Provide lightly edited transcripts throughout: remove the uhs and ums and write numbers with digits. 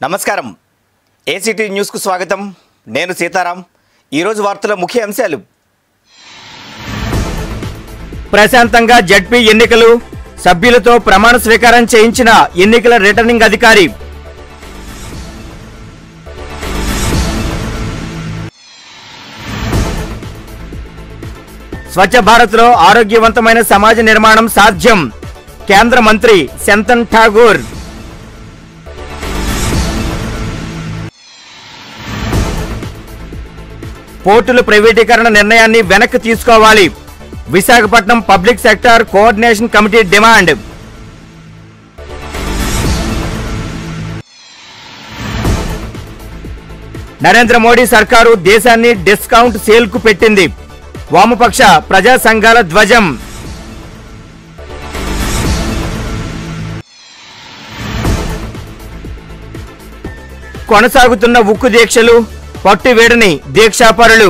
నమస్కారం ACT news కు స్వాగతం నేను సీతారాం ఈ రోజు వార్తల ముఖ్య అంశాలు ప్రశాంతంగా జడ్పీ ఎన్నికలు సభ్యులతో ప్రమాణ స్వీకారం చేయించిన ఎన్నికల రిటర్నింగ్ అధికారి స్వచ్ఛ భారత్ లో ఆరోగ్యవంతమైన సమాజ నిర్మాణం సాధ్యం కేంద్ర మంత్రి శంతన్ ఠాగూర్ పోర్టుల ప్రైవేటీకరణ నిర్ణయాన్ని వెనక్కి తీసుకోవాలి Visakhapatnam public sector coordination committee demand Narendra Modi సర్కారు దేశాన్ని డిస్కౌంట్ సేల్ కు పెట్టింది వామపక్ష ప్రజా సంఘాల ధ్వజం కొనసాగుతున్న ఉక్కు దీక్షలు పట్టువేడని దీక్షాపరులు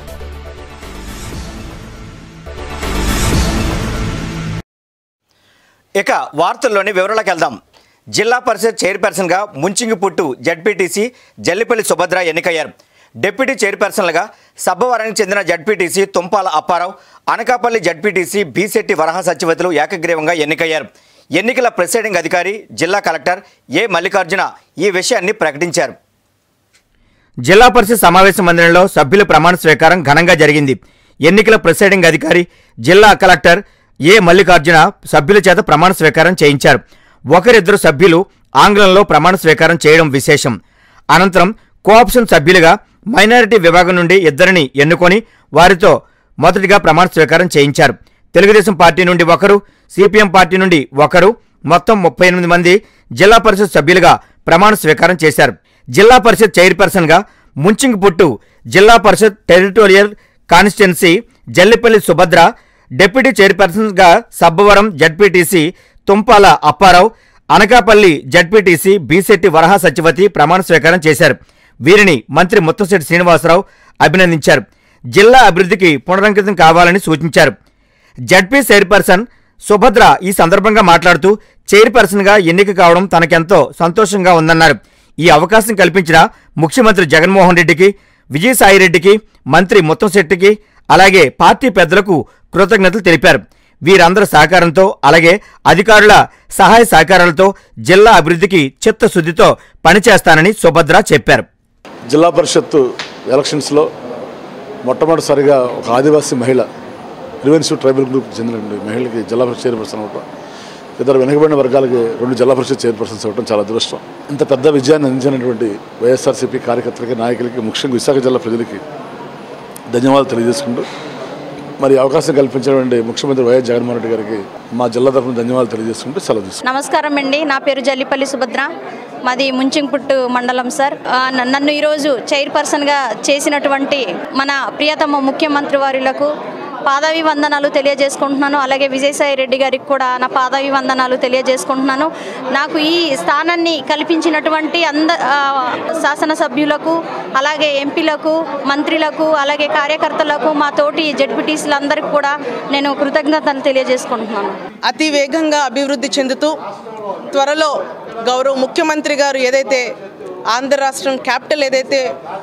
ఇక వార్తల్లోని వివరాలకు వెళ్దాం. జిల్లా పరిషత్ చైర్పర్సన్గా ముంచింగిపుట్టు జడ్పీటీసీ జల్లిపల్లి సుభద్ర ఎన్నికయ్యారు. డిప్యూటీ చైర్పర్సన్లుగా సబ్బవరానికి చెందిన జడ్పీటీసీ తుంపాల అప్పారావు, అనకాపల్లి జడ్పీటీసీ బీశెట్టి వరహ సచివతులు ఏకగ్రీవంగా ఎన్నికయ్యారు. ఎన్నికల ప్రిసైడింగ్ అధికారి జిల్లా కలెక్టర్ ఏ మల్లికార్జున ఈ విషయాన్ని ప్రకటించారు. జిల్లా పరిషత్ సమావేశ మందిరంలో సభ్యుల ప్రమాణ స్వీకారం ఘనంగా జరిగింది. ఎన్నికల ప్రిసైడింగ్ అధికారి జిల్లా కలెక్టర్ ఏ మల్లికార్జున సభ్యుల చేత ప్రమాణ స్వీకారం చేయించారు. ఒకరిద్దరు సభ్యులు ఆంగ్లంలో ప్రమాణ స్వీకారం చేయడం విశేషం. అనంతరం కోఆప్షన్ సభ్యులుగా మైనారిటీ విభాగం నుండి ఇద్దరిని ఎన్నుకొని వారితో మొదటిగా ప్రమాణ స్వీకారం చేయించారు. తెలుగుదేశం పార్టీ నుండి ఒకరు, సిపిఎం పార్టీ నుండి ఒకరు, మొత్తం 38 మంది జిల్లా పరిషత్ సభ్యులుగా ప్రమాణ స్వీకారం చేశారు. జిల్లా పరిషత్ చైర్పర్సన్గా ముంచింగిపుట్టు జిల్లా Parishad territorial constituency Jallipalli Subhadra, deputy చైర్పర్సన్గా సబ్బవరం జడ్పీటీసీ తుంపాల అప్పారావు, అనకాపల్లి జడ్పీటీసీ బీశెట్టి వరహ సచివతి ప్రమాణ స్వీకారం చేశారు. వీరిని మంత్రి ముత్తంశెట్టి శ్రీనివాసరావు అభినందించారు. జిల్లా అభివృద్ధికి పునరంకితం కావాలని సూచించారు. జడ్పీ చైర్పర్సన్ సుభద్ర ఈ సందర్భంగా మాట్లాడుతూ చైర్పర్సన్గా ఎన్నిక కావడం తనకెంతో సంతోషంగా ఉందన్నారు. ఈ అవకాశం కల్పించిన ముఖ్యమంత్రి జగన్మోహన్ రెడ్డికి, విజయసాయిరెడ్డికి, మంత్రి ముత్తంశెట్టికి, అలాగే పార్టీ పెద్దలకు కృతజ్ఞతలు తెలిపారు. వీరందరి సహకారంతో అలాగే అధికారుల సహాయ సహకారాలతో జిల్లా అభివృద్ధికి చిత్తశుద్ధితో పనిచేస్తానని సుభద్ర చెప్పారు. జిల్లా పరిషత్ ఎలక్షన్స్లో మొట్టమొదటిసారిగా ఒక ఆదివాసీ మహిళ రివెన్యూ ట్రైబల్ గ్రూప్కి చెందిన మహిళకి జిల్లా పరిషత్ చైర్పర్సన్ అవ్వటం, ఇద్దరు వెనుకబడిన వర్గాలకి 2 జిల్లా పరిషత్ చైర్పర్సన్స్ అవ్వడం చాలా అదృష్టం. ఇంత పెద్ద విజయాన్ని అందించినటువంటి వైఎస్ఆర్సీపీ కార్యకర్తలకి, నాయకులకి, ముఖ్యంగా విశాఖ జిల్లా ప్రజలకి ధన్యవాదాలు తెలియజేసుకుంటూ మరి అవకాశం కల్పించినటువంటి ముఖ్యమంత్రి వైఎస్ జగన్మోహన్ రెడ్డి గారికి మా జిల్లా తరఫున ధన్యవాదాలు తెలియజేసుకుంటూ సెలవు తీసుకుంటాం. నమస్కారం అండి, నా పేరు జల్లిపల్లి సుభద్ర, మాది ముంచింగిపుట్టు మండలం సార్. నన్ను ఈరోజు చైర్పర్సన్గా చేసినటువంటి మన ప్రియతమ ముఖ్యమంత్రి వారులకు పాదావి వందనాలు తెలియజేసుకుంటున్నాను. అలాగే విజయసాయి రెడ్డి గారికి కూడా నా పాదావి వందనాలు తెలియజేసుకుంటున్నాను. నాకు ఈ స్థానాన్ని కల్పించినటువంటి శాసనసభ్యులకు, అలాగే ఎంపీలకు, మంత్రులకు, అలాగే కార్యకర్తలకు, మా తోటి జడ్పీటీసీలందరికీ కూడా నేను కృతజ్ఞతలు తెలియజేసుకుంటున్నాను. అతి వేగంగా అభివృద్ధి చెందుతూ త్వరలో గౌరవ ముఖ్యమంత్రి గారు ఏదైతే ఆంధ్ర రాష్ట్రం క్యాపిటల్ ఏదైతే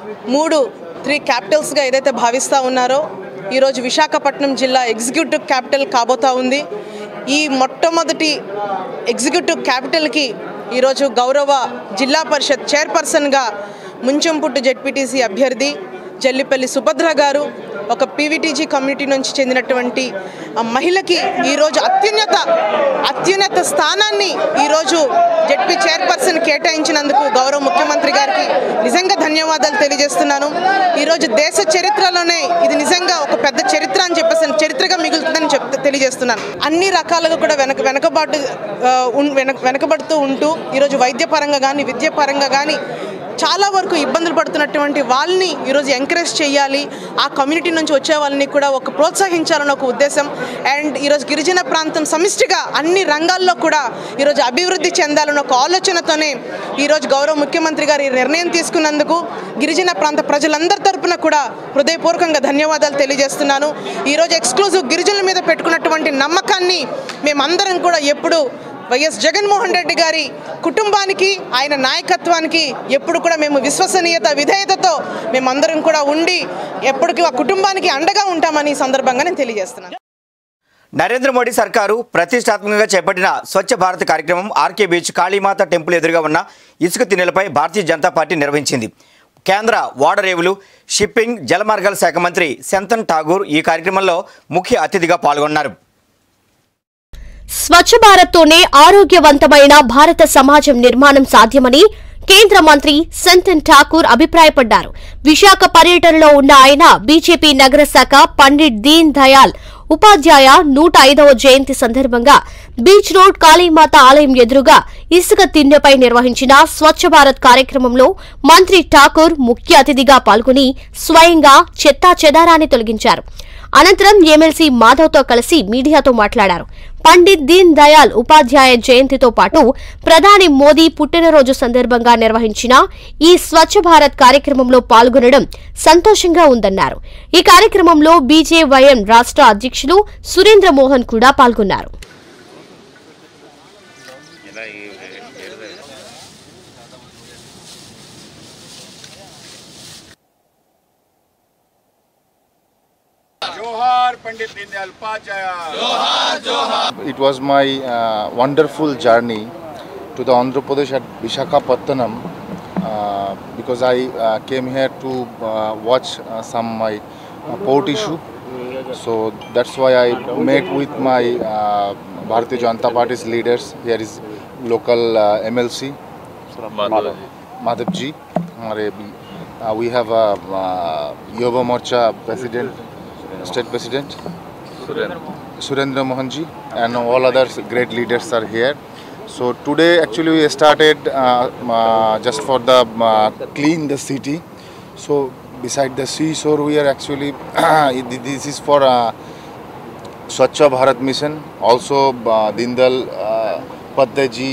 3 క్యాపిటల్స్గా ఏదైతే భావిస్తూ ఉన్నారో ఈరోజు విశాఖపట్నం జిల్లా ఎగ్జిక్యూటివ్ క్యాపిటల్ కాబోతా ఉంది. ఈ మొట్టమొదటి ఎగ్జిక్యూటివ్ క్యాపిటల్కి ఈరోజు గౌరవ జిల్లా పరిషత్ చైర్పర్సన్గా ముంచింగిపుట్టు జడ్పీటీసీ అభ్యర్థి జల్లిపల్లి సుభద్ర గారు, ఒక పీవీటీజీ కమ్యూనిటీ నుంచి చెందినటువంటి మహిళకి ఈరోజు అత్యున్నత స్థానాన్ని ఈరోజు జడ్పీ చైర్పర్సన్ కేటాయించినందుకు గౌరవ ముఖ్యమంత్రి గారికి నిజంగా ధన్యవాదాలు తెలియజేస్తున్నాను. ఈరోజు దేశ చరిత్రలోనే ఇది నిజంగా ఒక పెద్ద చరిత్ర అని చెప్పేసి చరిత్రగా మిగులుతుందని తెలియజేస్తున్నాను. అన్ని రకాలుగా కూడా వెనకబడుతూ ఉంటూ ఈరోజు వైద్యపరంగా కానీ, విద్యాపరంగా కానీ చాలా వరకు ఇబ్బందులు పడుతున్నటువంటి వాళ్ళని ఈరోజు ఎంకరేజ్ చేయాలి, ఆ కమ్యూనిటీ నుంచి వచ్చే వాళ్ళని కూడా ఒక ప్రోత్సహించాలని ఒక ఉద్దేశం. అండ్ ఈరోజు గిరిజన ప్రాంతం సమిష్టిగా అన్ని రంగాల్లో కూడా ఈరోజు అభివృద్ధి చెందాలని ఒక ఆలోచనతోనే ఈరోజు గౌరవ ముఖ్యమంత్రి గారు ఈ నిర్ణయం తీసుకున్నందుకు గిరిజన ప్రాంత ప్రజలందరి తరపున కూడా హృదయపూర్వకంగా ధన్యవాదాలు తెలియజేస్తున్నాను. ఈరోజు ఎక్స్క్లూజివ్ గిరిజనుల మీద పెట్టుకున్నటువంటి నమ్మకాన్ని మేమందరం కూడా ఎప్పుడు వైఎస్ జగన్మోహన్ రెడ్డి గారి కుటుంబానికి ఆయన నాయకత్వానికి ఎప్పుడు కూడా మేము విశ్వసనీయత విధేయతతో మేమందరం కూడా ఉండి ఎప్పటికీ ఆ కుటుంబానికి అండగా ఉంటామని ఈ సందర్భంగా నేను తెలియజేస్తున్నాను. నరేంద్ర మోడీ సర్కారు ప్రతిష్టాత్మకంగా చేపట్టిన స్వచ్ఛ భారత్ కార్యక్రమం ఆర్కే బీచ్ కాళీమాత టెంపుల్ ఎదురుగా ఉన్న ఇసుక తిన్నెలపై భారతీయ జనతా పార్టీ నిర్వహించింది. కేంద్ర ఓడరేవులు షిప్పింగ్ జలమార్గాల శాఖ మంత్రి శంతన్ ఠాగూర్ ఈ కార్యక్రమంలో ముఖ్య అతిథిగా పాల్గొన్నారు. స్వచ్ఛ భారత్తోనే ఆరోగ్యవంతమైన భారత సమాజం నిర్మాణం సాధ్యమని కేంద్ర మంత్రి శంతన్ ఠాకూర్ అభిప్రాయపడ్డారు. విశాఖ పర్యటనలో ఉన్న ఆయన బీజేపీ నగర శాఖ పండిట్ దీన్ దయాళ్ ఉపాధ్యాయ 105వ జయంతి సందర్భంగా బీచ్ రోడ్ కాళీమాత ఆలయం ఎదురుగా ఇసుక తిన్నెపై నిర్వహించిన స్వచ్ఛ భారత్ కార్యక్రమంలో మంత్రి ఠాకూర్ ముఖ్య అతిథిగా పాల్గొని స్వయంగా చెత్తా చెదారాన్ని తొలగించారు. అనంతరం ఎమ్మెల్సీ మాధవ్తో కలిసి మీడియాతో మాట్లాడారు. పండిట్ దీన్ దయాళ్ ఉపాధ్యాయ జయంతితో పాటు ప్రధాని మోదీ పుట్టినరోజు సందర్భంగా నిర్వహించిన ఈ స్వచ్ఛ భారత్ కార్యక్రమంలో పాల్గొనడం సంతోషంగా ఉందన్నారు. ఈ కార్యక్రమంలో బీజేవైఎం రాష్ట్ర అధ్యక్షులు సురేంద్ర మోహన్ కూడా పాల్గొన్నారు. It was my wonderful journey to the Andhra Pradesh at Visakhapatnam because I came here to watch some my port issue. So that's why I met with my Bharatiya Janata Party's leaders. Here is local MLC Madhavji. We have a Yuva Morcha president, state president Surendra Mohanji, and all other great leaders are here. So today actually we started just for the clean the city. So beside the seashore we are actually this is for Swachh Bharat mission. Also Dindal Paddaji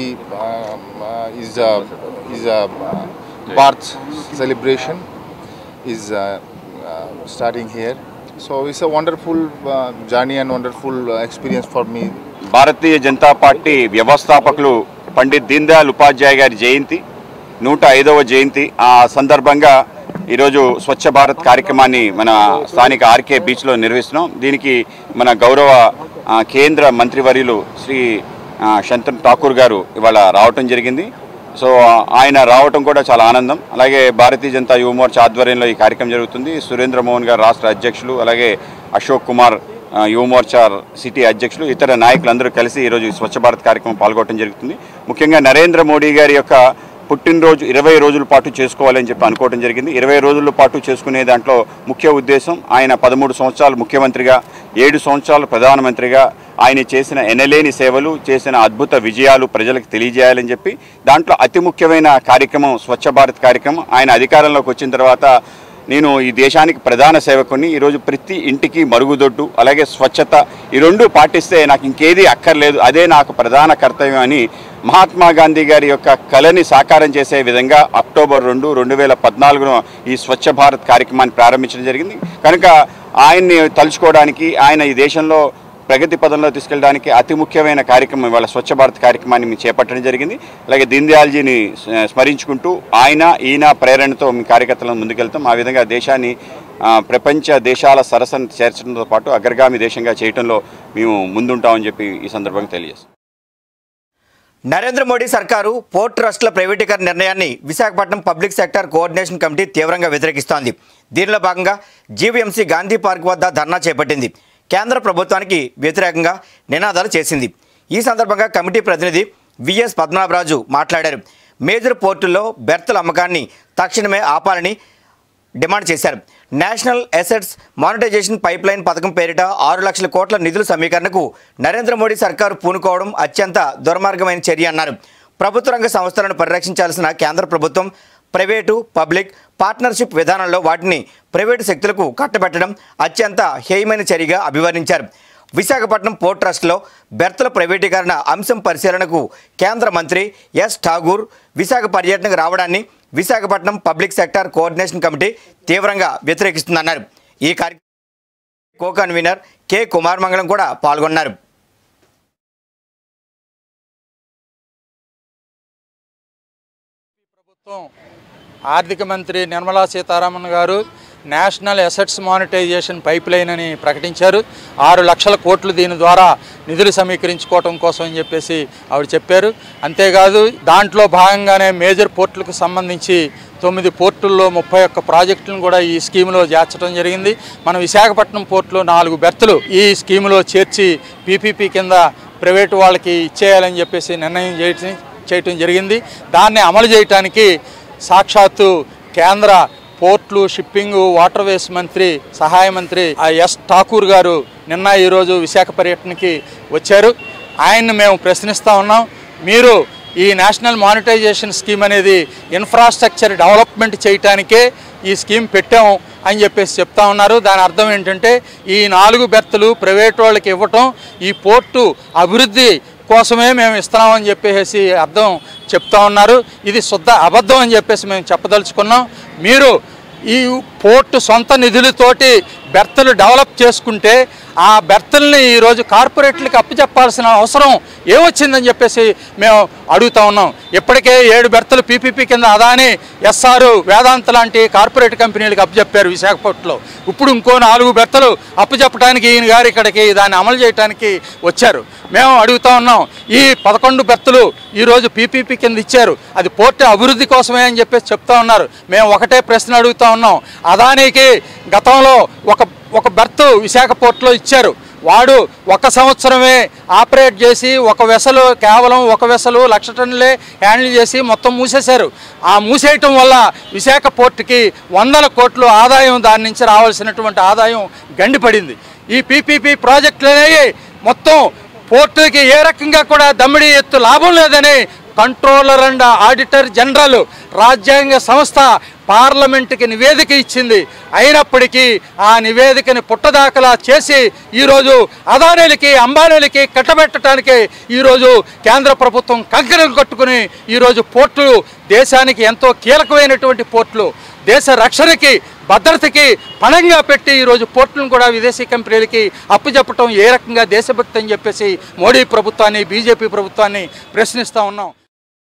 is a birth celebration is starting here. So it's a wonderful journey and wonderful experience for me. Bharatiya Janata party వ్యవస్థాపకులు పండిట్ దీన్ దయాళ్ ఉపాధ్యాయ గారి జయంతి 105వ జయంతి ఆ సందర్భంగా ఈరోజు స్వచ్ఛ భారత్ కార్యక్రమాన్ని మన స్థానిక RK బీచ్లో నిర్వహిస్తున్నాం. దీనికి మన గౌరవ కేంద్ర మంత్రివర్యులు శ్రీ శంతన్ ఠాకూర్ గారు ఇవాళ రావటం జరిగింది. సో ఆయన రావటం కూడా చాలా ఆనందం. అలాగే భారతీయ జనతా యువ మోర్చా ఆధ్వర్యంలో ఈ కార్యక్రమం జరుగుతుంది. సురేంద్ర మోహన్ గారు రాష్ట్ర అధ్యక్షులు, అలాగే అశోక్ కుమార్ యువ మోర్చా సిటీ అధ్యక్షులు, ఇతర నాయకులందరూ కలిసి ఈరోజు స్వచ్ఛ భారత్ కార్యక్రమం పాల్గొనడం జరుగుతుంది. ముఖ్యంగా నరేంద్ర మోడీ గారి యొక్క పుట్టినరోజు 20 రోజుల పాటు చేసుకోవాలని చెప్పి అనుకోవడం జరిగింది. 20 రోజుల పాటు చేసుకునే దాంట్లో ముఖ్య ఉద్దేశం ఆయన 13 సంవత్సరాలు ముఖ్యమంత్రిగా, 7 సంవత్సరాలు ప్రధానమంత్రిగా ఆయన చేసిన ఎనలేని సేవలు, చేసిన అద్భుత విజయాలు ప్రజలకు తెలియజేయాలని చెప్పి దాంట్లో అతి ముఖ్యమైన కార్యక్రమం స్వచ్ఛ భారత్ కార్యక్రమం. ఆయన అధికారంలోకి వచ్చిన తర్వాత నేను ఈ దేశానికి ప్రధాన సేవకుని, ఈరోజు ప్రతి ఇంటికి మరుగుదొడ్డు అలాగే స్వచ్ఛత ఈ రెండు పాటిస్తే నాకు ఇంకేది అక్కర్లేదు, అదే నాకు ప్రధాన కర్తవ్యం అని మహాత్మా గాంధీ గారి యొక్క కళని సాకారం చేసే విధంగా అక్టోబర్ 2, 2014 ఈ స్వచ్ఛ భారత్ కార్యక్రమాన్ని ప్రారంభించడం జరిగింది. కనుక ఆయన్ని తలుచుకోవడానికి, ఆయన ఈ దేశంలో ప్రగతి పదంలో తీసుకెళ్ళడానికి అతి ముఖ్యమైన కార్యక్రమం ఇవాళ స్వచ్ఛ భారత్ కార్యక్రమాన్ని మేము చేపట్టడం జరిగింది. అలాగే దీన్ దయాల్జీని స్మరించుకుంటూ ఈయన ప్రేరణతో మీ కార్యకర్తలను ముందుకెళ్తాం. ఆ విధంగా దేశాన్ని ప్రపంచ దేశాల సరసన చేర్చడంతో పాటు అగ్రగామి దేశంగా చేయడంలో మేము ముందుంటామని చెప్పి ఈ సందర్భంగా తెలియజేస్తాం. నరేంద్ర మోడీ సర్కారు పోర్ట్ ట్రస్టుల ప్రైవేటీకరణ నిర్ణయాన్ని Visakhapatnam public sector coordination committee తీవ్రంగా వ్యతిరేకిస్తోంది. దీనిలో భాగంగా జీవీఎంసీ గాంధీ పార్క్ వద్ద ధర్నా చేపట్టింది. కేంద్ర ప్రభుత్వానికి వ్యతిరేకంగా నినాదాలు చేసింది. ఈ సందర్భంగా కమిటీ ప్రతినిధి విఎస్ పద్మనాభరాజు మాట్లాడారు. మేజర్ పోర్టుల్లో బెర్తుల అమ్మకాన్ని తక్షణమే ఆపాలని డిమాండ్ చేశారు. నేషనల్ అసెట్స్ మానిటైజేషన్ పైప్లైన్ పథకం పేరిట 6 లక్షల కోట్ల నిధుల సమీకరణకు నరేంద్ర మోడీ సర్కారు పూనుకోవడం అత్యంత దుర్మార్గమైన చర్య అన్నారు. ప్రభుత్వ రంగ సంస్థలను పరిరక్షించాల్సిన కేంద్ర ప్రభుత్వం ప్రైవేటు పబ్లిక్ పార్ట్నర్షిప్ విధానంలో వాటిని ప్రైవేటు శక్తులకు కట్టబెట్టడం అత్యంత హేయమైన చర్యగా అభివర్ణించారు. విశాఖపట్నం పోర్ట్ ట్రస్ట్లో బెర్తుల ప్రైవేటీకరణ అంశం పరిశీలనకు కేంద్ర మంత్రి ఎస్ ఠాగూర్ విశాఖ పర్యటనకు రావడాన్ని Visakhapatnam public sector coordination committee తీవ్రంగా వ్యతిరేకిస్తుందన్నారు. ఈ కార్యక్రమంలో కో కన్వీనర్ కె కుమార్ మంగళం కూడా పాల్గొన్నారు. ఆర్థిక మంత్రి Nirmala Sitharaman garu national assets monetization pipeline అని ప్రకటించారు. 6 లక్షల కోట్లు దీని ద్వారా నిధులు సమీకరించుకోవటం కోసం అని చెప్పేసి ఆవిడ చెప్పారు. అంతేకాదు దాంట్లో భాగంగానే మేజర్ పోర్టులకు సంబంధించి 9 పోర్టుల్లో 31 ప్రాజెక్టులను కూడా ఈ స్కీమ్లో చేర్చడం జరిగింది. మన విశాఖపట్నం పోర్టులో 4 బెర్తులు ఈ స్కీమ్లో చేర్చి పీపీపీ కింద ప్రైవేటు వాళ్ళకి ఇచ్చేయాలని చెప్పేసి నిర్ణయం చేయటం జరిగింది. దాన్ని అమలు చేయడానికి సాక్షాత్తు కేంద్ర పోర్ట్లు, షిప్పింగ్, వాటర్వేస్ మంత్రి, సహాయ మంత్రి ఎస్ ఠాకూర్ గారు నిన్న ఈరోజు విశాఖ పర్యటనకి వచ్చారు. ఆయన్ని మేము ప్రశ్నిస్తూ ఉన్నాం, మీరు ఈ నేషనల్ మానిటైజేషన్ స్కీమ్ అనేది ఇన్ఫ్రాస్ట్రక్చర్ డెవలప్మెంట్ చేయటానికే ఈ స్కీమ్ పెట్టాము అని చెప్పేసి చెప్తా ఉన్నారు. దాని అర్థం ఏంటంటే ఈ 4 బెర్తులు ప్రైవేట్ వాళ్ళకి ఇవ్వటం ఈ పోర్టు అభివృద్ధి కోసమే మేము ఇస్తున్నామని చెప్పేసి అర్థం చెప్తా ఉన్నారు. ఇది శుద్ధ అబద్ధం అని చెప్పేసి మేము చెప్పదలుచుకున్నాం. మీరు ఈ పోర్టు సొంత నిధులతోటి బెర్తులు డెవలప్ చేసుకుంటే ఆ బెర్తుల్ని ఈరోజు కార్పొరేట్లకు అప్పచెప్పాల్సిన అవసరం ఏమొచ్చిందని చెప్పేసి మేము అడుగుతా ఉన్నాం. ఇప్పటికే 7 బెర్తులు పీపీపీ కింద అదాని, ఎస్ఆర్, వేదాంత లాంటి కార్పొరేట్ కంపెనీలకు అప్పచెప్పారు విశాఖపట్నంలో. ఇప్పుడు ఇంకో 4 బెర్తులు అప్పచెప్పడానికి ఈయన గారు ఇక్కడికి దాన్ని అమలు చేయడానికి వచ్చారు. మేము అడుగుతా ఉన్నాం, ఈ 11 బెర్తులు ఈరోజు పీపీపీ కింద ఇచ్చారు, అది పోర్టు అభివృద్ధి కోసమే అని చెప్పేసి చెప్తా ఉన్నారు. మేము ఒకటే ప్రశ్న అడుగుతా ఉన్నాం, అదానికి గతంలో ఒక బెర్త్ విశాఖ పోర్టులో ఇచ్చారు, వాడు 1 సంవత్సరమే ఆపరేట్ చేసి కేవలం ఒక వెసలు 1,00,000 టన్నులే హ్యాండిల్ చేసి మొత్తం మూసేశారు. ఆ మూసేయటం వల్ల విశాఖ పోర్టుకి 100 కోట్లు ఆదాయం, దాని నుంచి రావాల్సినటువంటి ఆదాయం గండిపడింది. ఈ పీపీపీ ప్రాజెక్టులు అనేవి మొత్తం పోర్టుకి ఏ రకంగా కూడా దమ్మిడి ఎత్తు లాభం లేదని కంట్రోలర్ అండ్ ఆడిటర్ జనరల్ రాజ్యాంగ సంస్థ పార్లమెంటుకి నివేదిక ఇచ్చింది. అయినప్పటికీ ఆ నివేదికని పుట్టదాఖలా చేసి ఈరోజు అదానీలకి, అంబానీలకి కట్టబెట్టడానికి ఈరోజు కేంద్ర ప్రభుత్వం కంకణం కట్టుకుని ఈరోజు పోర్టులు దేశానికి ఎంతో కీలకమైనటువంటి పోర్టులు, దేశ రక్షణకి, భద్రతకి పణంగా పెట్టి ఈరోజు పోర్టులను కూడా విదేశీ కంపెనీలకి అప్పచెప్పటం ఏ రకంగా దేశభక్తి అని చెప్పేసి మోడీ ప్రభుత్వాన్ని, బీజేపీ ప్రభుత్వాన్ని ప్రశ్నిస్తూ ఉన్నాం.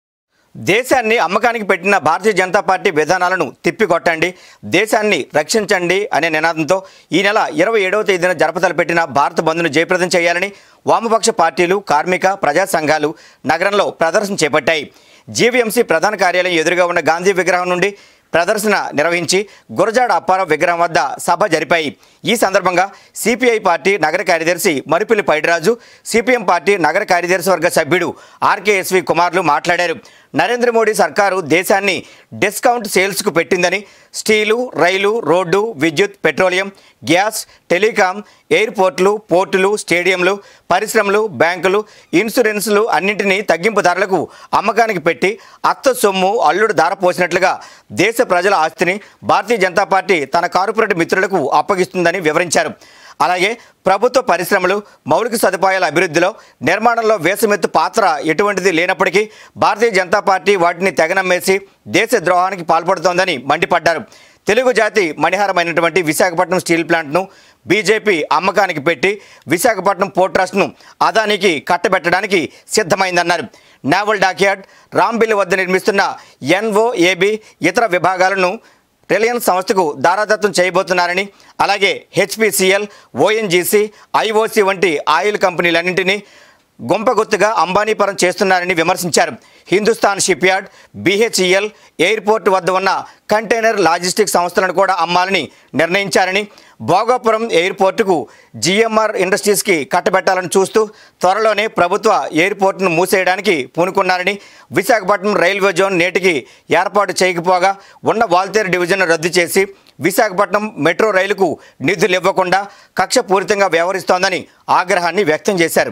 దేశాన్ని అమ్మకానికి పెట్టిన భారతీయ జనతా పార్టీ విధానాలను తిప్పికొట్టండి, దేశాన్ని రక్షించండి అనే నినాదంతో ఈ నెల 27వ తేదీన జరపతలపెట్టిన భారత్ బంద్ను జయప్రదం చేయాలని వామపక్ష పార్టీలు, కార్మిక, ప్రజా సంఘాలు నగరంలో ప్రదర్శన చేపట్టాయి. జీవీఎంసీ ప్రధాన కార్యాలయం ఎదురుగా ఉన్న గాంధీ విగ్రహం నుండి ప్రదర్శన నిర్వహించి గురజాడ అప్పారావు విగ్రహం వద్ద సభ జరిపాయి. ఈ సందర్భంగా సిపిఐ పార్టీ నగర కార్యదర్శి మరిపిల్లి పైడిరాజు, సిపిఎం పార్టీ నగర కార్యదర్శి వర్గ సభ్యుడు ఆర్కేఎస్వి కుమార్లు మాట్లాడారు. నరేంద్ర మోడీ సర్కారు దేశాన్ని డిస్కౌంట్ సేల్స్కు పెట్టిందని, స్టీలు, రైలు, రోడ్డు, విద్యుత్, పెట్రోలియం, గ్యాస్, టెలికాం, ఎయిర్పోర్ట్లు, పోర్టులు, స్టేడియంలు, పరిశ్రమలు, బ్యాంకులు, ఇన్సూరెన్సులు అన్నింటినీ తగ్గింపు ధరలకు అమ్మకానికి పెట్టి అత్త సొమ్ము అల్లుడు ధారపోసినట్లుగా దేశ ప్రజల ఆస్తిని భారతీయ జనతా పార్టీ తన కార్పొరేట్ మిత్రులకు అప్పగిస్తుందని వివరించారు. అలాగే ప్రభుత్వ పరిశ్రమలు, మౌలిక సదుపాయాల అభివృద్ధిలో, నిర్మాణంలో వేసమెత్తు పాత్ర ఎటువంటిది లేనప్పటికీ భారతీయ జనతా పార్టీ వాటిని తెగనమ్మేసి దేశ ద్రోహానికి పాల్పడుతోందని మండిపడ్డారు. తెలుగు జాతి మణిహారమైనటువంటి విశాఖపట్నం స్టీల్ ప్లాంట్ను బీజేపీ అమ్మకానికి పెట్టి విశాఖపట్నం పోర్ట్ ట్రస్ట్ను అదానికి కట్టబెట్టడానికి సిద్ధమైందన్నారు. నేవల్ డాక్యార్డ్, రాంబిల్లి వద్ద నిర్మిస్తున్న ఎన్ఓఏబి ఇతర విభాగాలను రిలయన్స్ సంస్థకు దారాదత్తం చేయబోతున్నారని, అలాగే హెచ్పిసిఎల్, ఓఎన్జీసీ, ఐఓసి వంటి ఆయిల్ కంపెనీలన్నింటినీ గుంపగుత్తుగా అంబానీ పరం చేస్తున్నారని విమర్శించారు. హిందుస్థాన్ షిప్యార్డ్, బిహెచ్ఈఎల్, ఎయిర్పోర్ట్ వద్ద ఉన్న కంటైనర్ లాజిస్టిక్ సంస్థలను కూడా అమ్మాలని నిర్ణయించారని, భోగాపురం ఎయిర్పోర్టుకు జిఎంఆర్ ఇండస్ట్రీస్కి కట్టబెట్టాలని చూస్తూ త్వరలోనే ప్రభుత్వ ఎయిర్పోర్టును మూసేయడానికి పూనుకున్నారని, విశాఖపట్నం రైల్వే జోన్ నేటికి ఏర్పాటు చేయకపోగా ఉన్న వాల్తేరు డివిజన్ రద్దు చేసి విశాఖపట్నం మెట్రో రైలుకు నిధులు ఇవ్వకుండా కక్షపూరితంగా వ్యవహరిస్తోందని ఆగ్రహాన్ని వ్యక్తం చేశారు.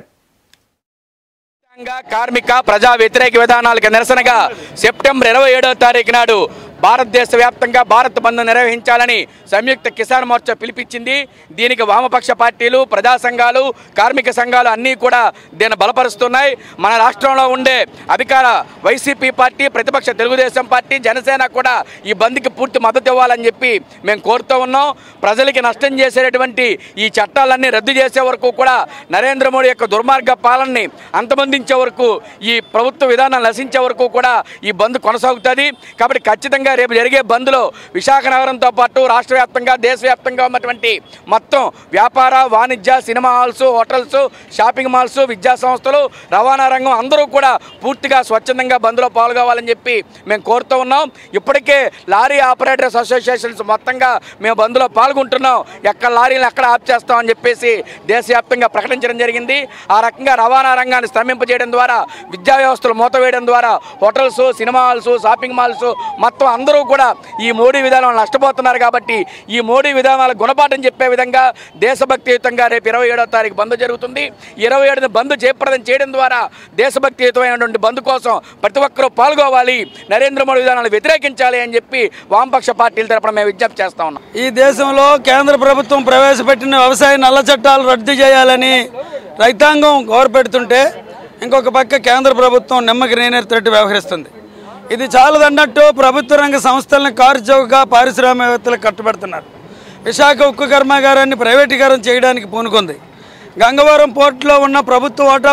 కార్మిక ప్రజా వ్యతిరేక విధానాలకు నిరసనగా సెప్టెంబర్ 27వ తారీఖు నాడు భారతదేశ వ్యాప్తంగా భారత్ బంద్ నిర్వహించాలని సంయుక్త కిసాన్ మోర్చా పిలిపించింది. దీనికి వామపక్ష పార్టీలు, ప్రజా సంఘాలు, కార్మిక సంఘాలు అన్నీ కూడా దీన్ని బలపరుస్తున్నాయి. మన రాష్ట్రంలో ఉండే అధికార వైసీపీ పార్టీ, ప్రతిపక్ష తెలుగుదేశం పార్టీ, జనసేన కూడా ఈ బంద్కి పూర్తి మద్దతు ఇవ్వాలని చెప్పి మేము కోరుతూ ఉన్నాం. ప్రజలకి నష్టం చేసేటటువంటి ఈ చట్టాలన్నీ రద్దు చేసే వరకు కూడా, నరేంద్ర మోడీ యొక్క దుర్మార్గ పాలనని అంతమొందించే వరకు, ఈ ప్రభుత్వ విధానం నశించే వరకు కూడా ఈ బంద్ కొనసాగుతుంది. కాబట్టి ఖచ్చితంగా రేపు జరిగే బంద్లో విశాఖ నగరంతో పాటు రాష్ట్ర వ్యాప్తంగా, దేశవ్యాప్తంగా ఉన్నటువంటి మొత్తం వ్యాపార, వాణిజ్య, cinema halls, hotels, shopping malls, విద్యా సంస్థలు, రవాణా రంగం అందరూ కూడా పూర్తిగా స్వచ్ఛందంగా బంద్లో పాల్గొవాలని చెప్పి మేము కోరుతూ ఉన్నాం. ఇప్పటికే లారీ ఆపరేటర్స్ అసోసియేషన్స్ మొత్తంగా మేము బంద్లో పాల్గొంటున్నాం. ఎక్కడ లారీలు ఎక్కడ ఆప్ చేస్తామని చెప్పేసి దేశవ్యాప్తంగా ప్రకటించడం జరిగింది. ఆ రకంగా రవాణా రంగాన్ని స్తంభింపజేయడం ద్వారా, విద్యా వ్యవస్థలు మూతవేయడం ద్వారా hotels, cinema halls, shopping malls మొత్తం అందరూ కూడా ఈ మోడీ విధానాలు నష్టపోతున్నారు. కాబట్టి ఈ మోడీ విధానాల గుణపాఠం చెప్పే విధంగా దేశభక్తియుతంగా రేపు 27వ తారీఖు బంద్ జరుగుతుంది. 27ని బంద్ జయప్రదం చేయడం ద్వారా దేశభక్తియుతమైనటువంటి బంద్ కోసం ప్రతి ఒక్కరూ పాల్గొవాలి, నరేంద్ర మోడీ విధానాలు వ్యతిరేకించాలి అని చెప్పి వామపక్ష పార్టీల తరపున మేము విజ్ఞప్తి చేస్తా ఉన్నాం. ఈ దేశంలో కేంద్ర ప్రభుత్వం ప్రవేశపెట్టిన వ్యవసాయ నల్ల చట్టాలు రద్దు చేయాలని రైతాంగం గోరపెడుతుంటే, ఇంకొక పక్క కేంద్ర ప్రభుత్వం నిమ్మకి నీరెత్తినట్టు వ్యవహరిస్తుంది. ఇది చాలదన్నట్టు ప్రభుత్వ రంగ సంస్థలను కారుచౌకగా పారిశ్రామికవేత్తలకు కట్టుబెడుతున్నారు. విశాఖ ఉక్కు కర్మాగారాన్ని ప్రైవేటీకరణ చేయడానికి పూనుకుంది. గంగవరం పోర్టులో ఉన్న ప్రభుత్వ వాటా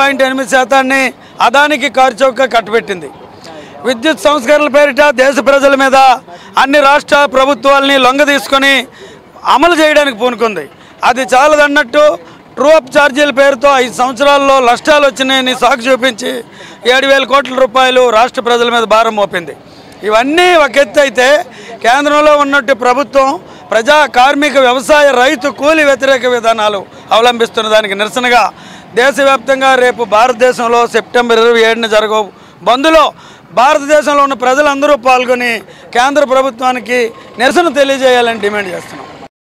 10.8% అదానికి కారుచౌకగా కట్టుబెట్టింది. విద్యుత్ సంస్కరణల పేరిట దేశ ప్రజల మీద అన్ని రాష్ట్ర ప్రభుత్వాలని లొంగ తీసుకొని అమలు చేయడానికి పూనుకుంది. అది చాలదన్నట్టు ట్రూ అప్ ఛార్జీల పేరుతో 5 సంవత్సరాల్లో నష్టాలు వచ్చినాయని సాకు చూపించి 7,000 కోట్ల రూపాయలు రాష్ట్ర ప్రజల మీద భారం మోపింది. ఇవన్నీ ఒక ఎత్తు అయితే, కేంద్రంలో ఉన్నట్టు ప్రభుత్వం ప్రజా, కార్మిక, వ్యవసాయ, రైతు, కూలీ వ్యతిరేక విధానాలు అవలంబిస్తున్న దానికి నిరసనగా దేశవ్యాప్తంగా రేపు భారతదేశంలో సెప్టెంబర్ 27న జరగవు బంద్లో భారతదేశంలో ఉన్న ప్రజలందరూ పాల్గొని కేంద్ర ప్రభుత్వానికి నిరసన తెలియజేయాలని డిమాండ్ చేస్తున్నాం.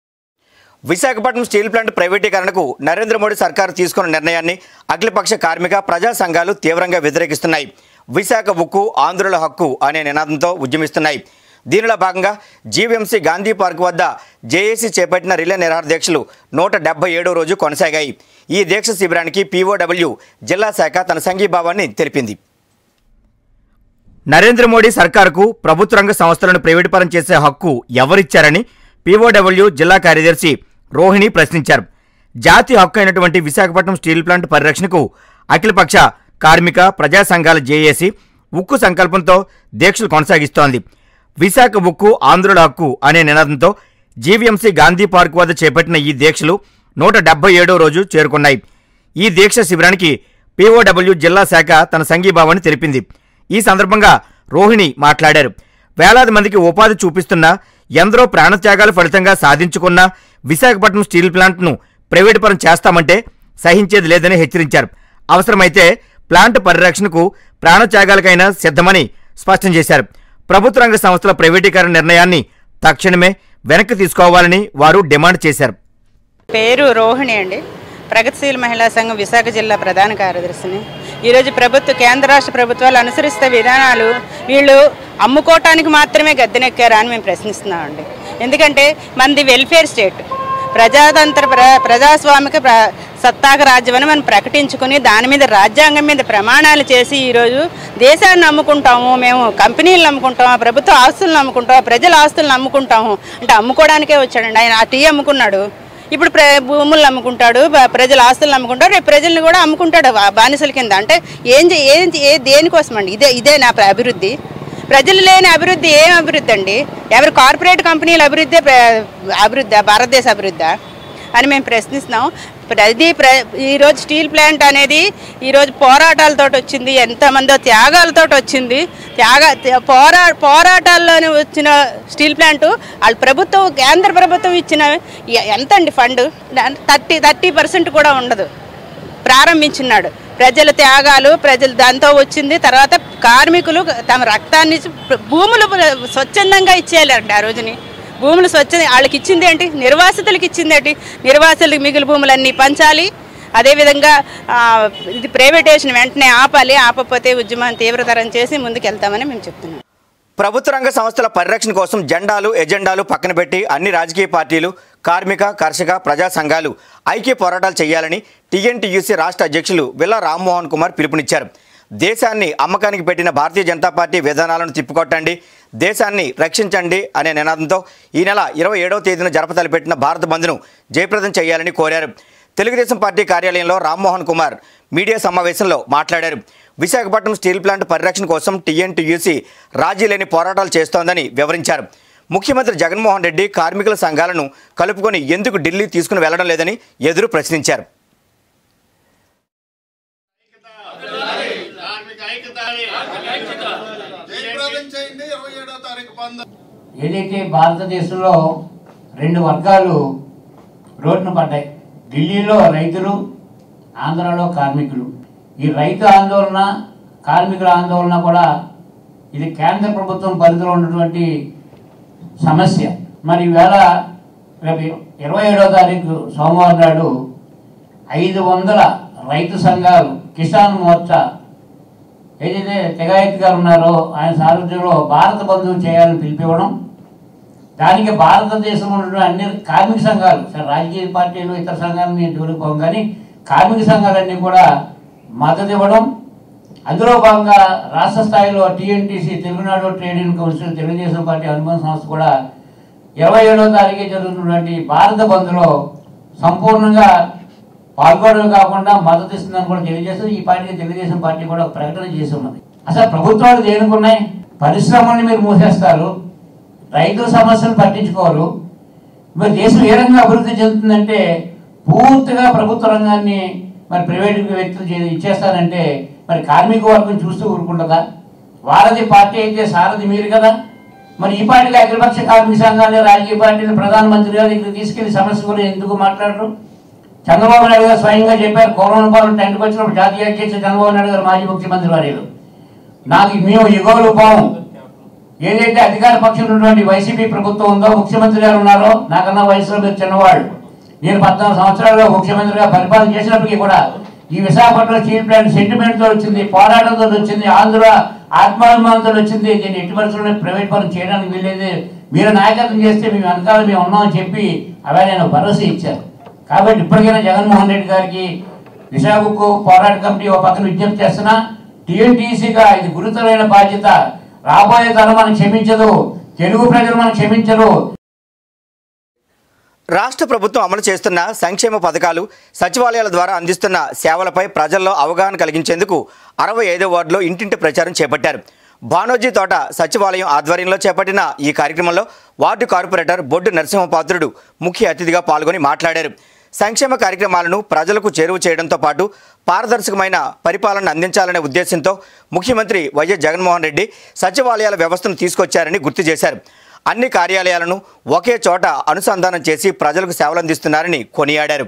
విశాఖపట్నం స్టీల్ ప్లాంట్ ప్రైవేటీకరణకు నరేంద్ర మోడీ సర్కారు తీసుకున్న నిర్ణయాన్ని అఖిలపక్ష కార్మిక, ప్రజా సంఘాలు తీవ్రంగా వ్యతిరేకిస్తున్నాయి. విశాఖ ఉక్కు ఆంధ్రుల హక్కు అనే నినాదంతో ఉద్యమిస్తున్నాయి. దీనిలో భాగంగా జీవీఎంసీ గాంధీ పార్క్ వద్ద జేఏసీ చేపట్టిన రిలే నిరాహార దీక్షలు 177వ రోజు కొనసాగాయి. ఈ దీక్ష శిబిరానికి పీఓడబ్ల్యూ జిల్లా శాఖ తన సంఘీభావాన్ని తెలిపింది. నరేంద్ర మోడీ సర్కారుకు ప్రభుత్వ రంగ సంస్థలను ప్రైవేటుపరం చేసే హక్కు ఎవరిచ్చారని పీఓడబ్ల్యూ జిల్లా కార్యదర్శి రోహిణి ప్రశ్నించారు. జాతీయ హక్కు అయినటువంటి విశాఖపట్నం స్టీల్ ప్లాంట్ పరిరక్షణకు అఖిలపక్ష కార్మిక, ప్రజా సంఘాల జేఏసీ ఉక్కు సంకల్పంతో దీక్షలు కొనసాగిస్తోంది. విశాఖ ఉక్కు ఆంధ్రుల హక్కు అనే నినాదంతో జీవీఎంసీ గాంధీ పార్క్ వద్ద చేపట్టిన ఈ దీక్షలు 177వ రోజు చేరుకున్నాయి. ఈ దీక్ష శిబిరానికి పీఓడబ్ల్యూ జిల్లా శాఖ తన సంఘీభావాన్ని తెలిపింది. ఈ సందర్భంగా రోహిణి మాట్లాడారు. వేలాది మందికి ఉపాధి చూపిస్తున్న, ఎందరో ప్రాణత్యాగాల ఫలితంగా సాధించుకున్న విశాఖపట్నం స్టీల్ ప్లాంట్ను ప్రైవేటుపరం చేస్తామంటే సహించేది లేదని హెచ్చరించారు. అవసరమైతే ప్లాంట్ పరిరక్షణకు ప్రాణత్యాగాలకైనా సిద్ధమని స్పష్టం చేశారు. ప్రభుత్వ రంగ సంస్థల ప్రైవేటీకరణ నిర్ణయాన్ని తక్షణమే వెనక్కి తీసుకోవాలని వారు డిమాండ్ చేశారు. పేరు రోహిణి అండి, ప్రగతిశీల మహిళా సంఘం విశాఖ జిల్లా ప్రధాన కార్యదర్శిని. ఈరోజు కేంద్ర రాష్ట్ర ప్రభుత్వాలు అనుసరిస్తే విధానాలు వీళ్ళు అమ్ముకోవటానికి మాత్రమే గద్దెనెక్కారా అని మేము ప్రశ్నిస్తున్నామండి. ఎందుకంటే మనది వెల్ఫేర్ స్టేట్, ప్రజాతంత్ర ప్రజాస్వామిక సత్తాక రాజ్యం అని మనం ప్రకటించుకుని దాని మీద రాజ్యాంగం మీద ప్రమాణాలు చేసి ఈరోజు దేశాన్ని నమ్ముకుంటాము, మేము కంపెనీలు నమ్ముకుంటాము, ప్రభుత్వ ఆస్తులను నమ్ముకుంటాము, ప్రజల ఆస్తులను నమ్ముకుంటాము అంటే అమ్ముకోవడానికే వచ్చాడండి ఆయన. ఆ టీ అమ్ముకున్నాడు, ఇప్పుడు భూములు అమ్ముకుంటాడు, ప్రజల ఆస్తులను అమ్ముకుంటాడు, రేపు ప్రజల్ని కూడా అమ్ముకుంటాడు బానిసల కింద. అంటే దేనికోసం అండి? ఇదే నా అభివృద్ధి? ప్రజలు లేని అభివృద్ధి ఏం అభివృద్ధి అండి? ఎవరు కార్పొరేట్ కంపెనీల అభివృద్ధి భారతదేశ అభివృద్ధి అని మేము ప్రశ్నిస్తున్నాం. ఈరోజు స్టీల్ ప్లాంట్ అనేది ఈరోజు పోరాటాలతో వచ్చింది, ఎంతమందో త్యాగాలతో వచ్చింది. పోరాటాల్లోనే వచ్చిన స్టీల్ ప్లాంట్ వాళ్ళ ప్రభుత్వం, కేంద్ర ప్రభుత్వం ఇచ్చిన ఎంత అండి ఫండ్? 30% కూడా ఉండదు. ప్రారంభించినాడు ప్రజల త్యాగాలు, ప్రజలు దాంతో వచ్చింది. తర్వాత కార్మికులు తమ రక్తాన్ని, భూములు స్వచ్ఛందంగా ఇచ్చేయాలండి. ఆ రోజుని భూములు స్వచ్ఛంగా వాళ్ళకి ఇచ్చింది ఏంటి? నిర్వాసితులకు ఇచ్చింది ఏంటి? నిర్వాసితులకు మిగిలిన భూములన్నీ పంచాలి. అదేవిధంగా ఇది ప్రైవేటైజేషన్ వెంటనే ఆపాలి, ఆపకపోతే ఉద్యమాన్ని తీవ్రతరం చేసి ముందుకు వెళ్తామని మేము చెప్తున్నాం. ప్రభుత్వ రంగ సంస్థల పరిరక్షణ కోసం జెండాలు ఎజెండాలు పక్కన పెట్టి అన్ని రాజకీయ పార్టీలు కార్మిక కర్షక ప్రజా సంఘాలు ఐక్య పోరాటాలు చేయాలని టీఎన్టీయూసీ రాష్ట్ర అధ్యక్షులు విల్లా రామ్మోహన్ కుమార్ పిలుపునిచ్చారు. దేశాన్ని అమ్మకానికి పెట్టిన భారతీయ జనతా పార్టీ విధానాలను తిప్పికొట్టండి, దేశాన్ని రక్షించండి అనే నినాదంతో ఈ నెల 27వ తేదీన జరపతలపెట్టిన భారత్ బంద్ను జయప్రదం చేయాలని కోరారు. తెలుగుదేశం పార్టీ కార్యాలయంలో రామ్మోహన్ కుమార్ మీడియా సమావేశంలో మాట్లాడారు. విశాఖపట్నం స్టీల్ ప్లాంట్ పరిరక్షణ కోసం టీఎన్టీయూసీ రాజీ లేని పోరాటాలు చేస్తోందని వివరించారు. ముఖ్యమంత్రి జగన్మోహన్ రెడ్డి కార్మికుల సంఘాలను కలుపుకొని ఎందుకు ఢిల్లీ తీసుకుని వెళ్లడం లేదని ఎదురు ప్రశ్నించారు. ఏదైతే భారతదేశంలో 2 వర్గాలు రోడ్డున పడ్డాయి, ఢిల్లీలో రైతులు, ఆంధ్రాలో కార్మికులు. ఈ రైతు ఆందోళన, కార్మికుల ఆందోళన కూడా ఇది కేంద్ర ప్రభుత్వం పరిధిలో ఉన్నటువంటి సమస్య. మరి ఈవేళ రేపు 27వ తారీఖు సోమవారం నాడు 500 రైతు సంఘాలు కిసాన్ మోర్చా ఏదైతే తెగాయత్ గారు ఉన్నారో ఆయన సారథ్యంలో భారత బంధువు చేయాలని పిలిపివ్వడం, దానికి భారతదేశంలో ఉన్నటువంటి అన్ని కార్మిక సంఘాలు, రాజకీయ పార్టీలు ఇతర సంఘాలని జోలికి పోం కానీ కార్మిక సంఘాలన్నీ కూడా మద్దతు ఇవ్వడం. అందులో భాగంగా రాష్ట్ర స్థాయిలో TNTC Telugunadu trade union council Telugu Desam party అనుబంధ సంస్థ కూడా 27వ తారీఖు జరుగుతున్నటువంటి భారత బంద్లో సంపూర్ణంగా పాల్గొనడం కాకుండా మద్దతు ఇస్తుందని కూడా తెలియజేస్తూ ఈ పార్టీకి తెలుగుదేశం పార్టీ కూడా ఒక ప్రకటన చేసి ఉన్నది. అసలు ప్రభుత్వాలు దేనికున్నాయి? పరిశ్రమల్ని మీరు మూసేస్తారు, రైతుల సమస్యలు పట్టించుకోరు. మరి దేశం ఏ రకంగా అభివృద్ధి చెందుతుందంటే పూర్తిగా ప్రభుత్వ రంగాన్ని మరి ప్రైవేట్ వ్యక్తులు ఇచ్చేస్తారంటే మరి కార్మిక వర్గం చూస్తూ ఊరుకుంటుందా? వారధి పార్టీ అయితే సారథి మీరు కదా. మరి ఈ పార్టీకి అఖిలపక్ష కార్మిక సంఘాలు రాజకీయ పార్టీలు ప్రధానమంత్రి గారు ఇక్కడ తీసుకెళ్లి సమస్య గురించి ఎందుకు మాట్లాడరు? చంద్రబాబు నాయుడు గారు స్వయంగా చెప్పారు, కరోనా పాలన టెంట్కి వచ్చినప్పుడు జాతీయ అధ్యక్షుడు చంద్రబాబు నాయుడు గారు, మాజీ ముఖ్యమంత్రి వారిలో మేము యుగోలు పోము. ఏదైతే అధికార పక్షంలో ఉన్నటువంటి వైసీపీ ప్రభుత్వం ఉందో, ముఖ్యమంత్రి గారు ఉన్నారో, నాకన్నా వయసులో మీరు చిన్నవాళ్ళు, నేను 14 సంవత్సరాలుగా ముఖ్యమంత్రిగా పరిపాలన చేసినప్పటికీ కూడా ఈ విశాఖపట్నం స్టీల్ ప్లాంట్ సెంటిమెంట్తో వచ్చింది, పోరాటంతో వచ్చింది, ఆంధ్ర ఆత్మాభిమానంతో వచ్చింది. దీన్ని ఎట్టి పరిస్థితుల్లో ప్రైవేట్ పనులు చేయడానికి వీల్లేదు, మీరు నాయకత్వం చేస్తే మేము వెనకాల మేము ఉన్నామని చెప్పి అవే నేను భరోసా ఇచ్చారు. కాబట్టి ఇప్పటికైనా జగన్మోహన్ రెడ్డి గారికి విశాఖకు పోరాట కమిటీ ఒక పక్కన విజ్ఞప్తి చేస్తున్నా, టీఎన్టీసీగా ఇది గురుతరమైన బాధ్యత. రాబోయే తరం మనం క్షమించదు, తెలుగు ప్రజలు మనం క్షమించరు. రాష్ట్ర ప్రభుత్వం అమలు చేస్తున్న సంక్షేమ పథకాలు, సచివాలయాల ద్వారా అందిస్తున్న సేవలపై ప్రజల్లో అవగాహన కలిగించేందుకు 65వ వార్డులో ఇంటింటి ప్రచారం చేపట్టారు. బానోజీ తోట సచివాలయం ఆధ్వర్యంలో చేపట్టిన ఈ కార్యక్రమంలో వార్డు కార్పొరేటర్ బొడ్డు నరసింహపాత్రుడు ముఖ్య అతిథిగా పాల్గొని మాట్లాడారు. సంక్షేమ కార్యక్రమాలను ప్రజలకు చేరువ చేయడంతో పాటు పారదర్శకమైన పరిపాలన అందించాలనే ఉద్దేశంతో ముఖ్యమంత్రి వైఎస్ జగన్మోహన్ రెడ్డి సచివాలయాల వ్యవస్థను తీసుకొచ్చారని గుర్తు చేశారు. అన్ని కార్యాలయాలను ఒకే చోట అనుసంధానం చేసి ప్రజలకు సేవలు అందిస్తున్నారని కొనియాడారు.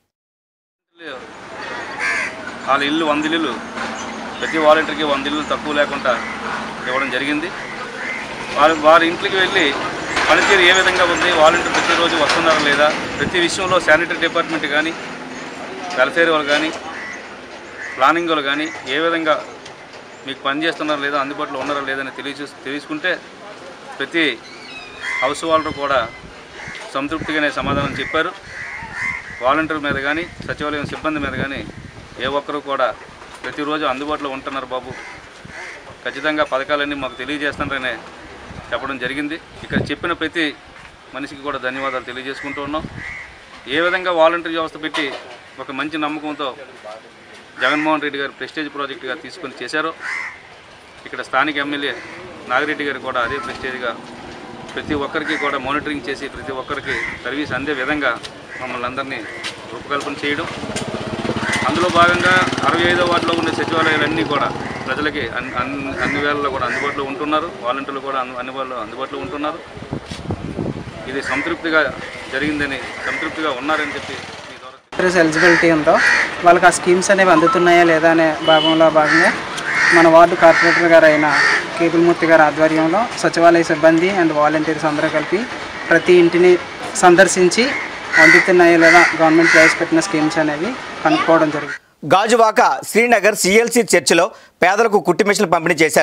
వాళ్ళ ఇల్లు 100 ఇల్లు, ప్రతి వాలంటీర్కి 100 ఇల్లు తక్కువ లేకుండా ఇవ్వడం జరిగింది. వారి ఇంట్లోకి వెళ్ళి పనితీరు ఏ విధంగా ఉంది, వాలంటీర్ ప్రతిరోజు వస్తున్నారా లేదా, ప్రతి విషయంలో శానిటరీ డిపార్ట్మెంట్ కానీ, వెల్ఫేర్ వాళ్ళు కానీ, ప్లానింగ్ వాళ్ళు కానీ ఏ విధంగా మీకు పని చేస్తున్నారా లేదా, అందుబాటులో ఉన్నారా లేదని తెలుసుకుంటే ప్రతి హౌస్ వాళ్ళు కూడా సంతృప్తిగానే సమాధానం చెప్పారు. వాలంటీర్ మీద కానీ, సచివాలయం సిబ్బంది మీద కానీ ఏ ఒక్కరు కూడా ప్రతిరోజు అందుబాటులో ఉంటున్నారు బాబు, ఖచ్చితంగా పథకాలన్నీ మాకు తెలియజేస్తున్నారనే చెప్పడం జరిగింది. ఇక్కడ చెప్పిన ప్రతి మనిషికి కూడా ధన్యవాదాలు తెలియజేసుకుంటూ ఉన్నాం. ఏ విధంగా వాలంటీర్ వ్యవస్థ పెట్టి ఒక మంచి నమ్మకంతో జగన్మోహన్ రెడ్డి గారు ప్రెస్టేజ్ ప్రాజెక్టుగా తీసుకొని చేశారో, ఇక్కడ స్థానిక ఎమ్మెల్యే నాగిరెడ్డి గారు కూడా అదే ప్రెస్టేజ్గా ప్రతి ఒక్కరికి కూడా మానిటరింగ్ చేసి ప్రతి ఒక్కరికి సర్వీస్ అందే విధంగా మమ్మల్ని అందరినీ రూపకల్పన చేయడం. అందులో భాగంగా 65వ వార్డులో ఉన్న సచివాలయాలన్నీ కూడా ప్రజలకి అన్ని వేళల్లో కూడా అందుబాటులో ఉంటున్నారు. వాలంటీర్లు కూడా అన్ని వాళ్ళు అందుబాటులో ఉంటున్నారు. ఇది సంతృప్తిగా జరిగిందని, సంతృప్తిగా ఉన్నారని చెప్పి ఎలిజిబిలిటీ ఉందో వాళ్ళకి ఆ స్కీమ్స్ అనేవి అందుతున్నాయా లేదా అనే భాగంగా మన వార్డు కార్పొరేటర్ గారు అయిన కేతులమూర్తి గారి ఆధ్వర్యంలో సచివాలయ సిబ్బంది అండ్ వాలంటీర్స్ అందరూ కలిపి ప్రతి ఇంటిని సందర్శించి అందుతున్నాయా లేదా గవర్నమెంట్ ప్రవేశపెట్టిన స్కీమ్స్ అనేవి కనుక్కోవడం జరిగింది. గాజువాక శ్రీనగర్ సిఎల్సి చర్చిలో పేదలకు కుట్టి మిషన్లు పంపిణీ చేశారు.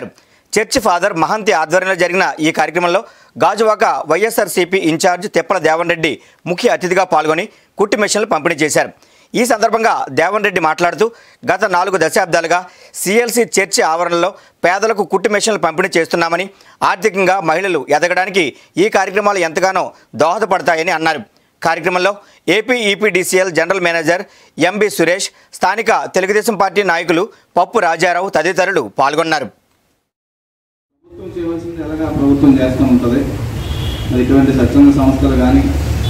చర్చి ఫాదర్ మహంతి ఆధ్వర్యంలో జరిగిన ఈ కార్యక్రమంలో గాజువాక వైఎస్ఆర్సీపీ ఇన్ఛార్జ్ తెప్పల దేవన్ రెడ్డి ముఖ్య అతిథిగా పాల్గొని కుట్టి మిషన్లు పంపిణీ చేశారు. ఈ సందర్భంగా దేవన్ రెడ్డి మాట్లాడుతూ గత 4 దశాబ్దాలుగా సిఎల్సి చర్చి ఆవరణలో పేదలకు కుట్టి మిషన్లు పంపిణీ చేస్తున్నామని, ఆర్థికంగా మహిళలు ఎదగడానికి ఈ కార్యక్రమాలు ఎంతగానో దోహదపడతాయని అన్నారు. కార్యక్రమంలో AP EPDCL general manager MB Suresh, స్థానిక తెలుగుదేశం పార్టీ నాయకులు పప్పు రాజారావు తదితరులు పాల్గొన్నారు. ప్రభుత్వం చేస్తూ ఉంటుంది. మరి ఇటువంటి స్వచ్ఛంద సంస్థలు కానీ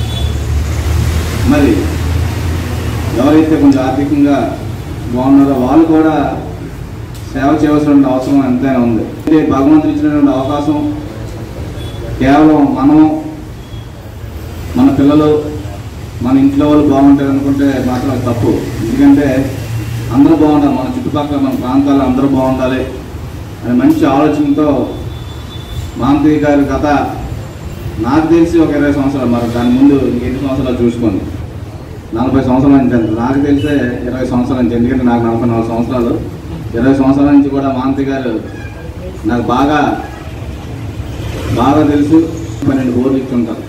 మరి ఎవరైతే కొంచెం ఆర్థికంగా బాగున్నారో వాళ్ళు కూడా సేవ చేయవలసిన అవసరం ఎంతైనా ఉంది. భగవంతుడు ఇచ్చినటువంటి అవకాశం కేవలం మనము, మన పిల్లలు, మన ఇంట్లో వాళ్ళు బాగుంటారు అనుకుంటే మాత్రం తప్పు. ఎందుకంటే అందరూ బాగుండాలి, మన చుట్టుపక్కల మన ప్రాంతాల్లో అందరూ బాగుండాలి అనే మంచి ఆలోచనతో మహంతి గారు గత నాకు తెలిసి ఒక 20 సంవత్సరాలు, మరి దాని ముందు ఎన్ని సంవత్సరాలు చూసుకోండి, 40 సంవత్సరాల నుంచి అంత నాకు తెలిసే 20 సంవత్సరాల నుంచి, ఎందుకంటే నాకు 44 సంవత్సరాలు, 20 సంవత్సరాల నుంచి కూడా మహంతి గారు నాకు బాగా తెలుసు. 12 బోర్లు ఇచ్చుంటారు.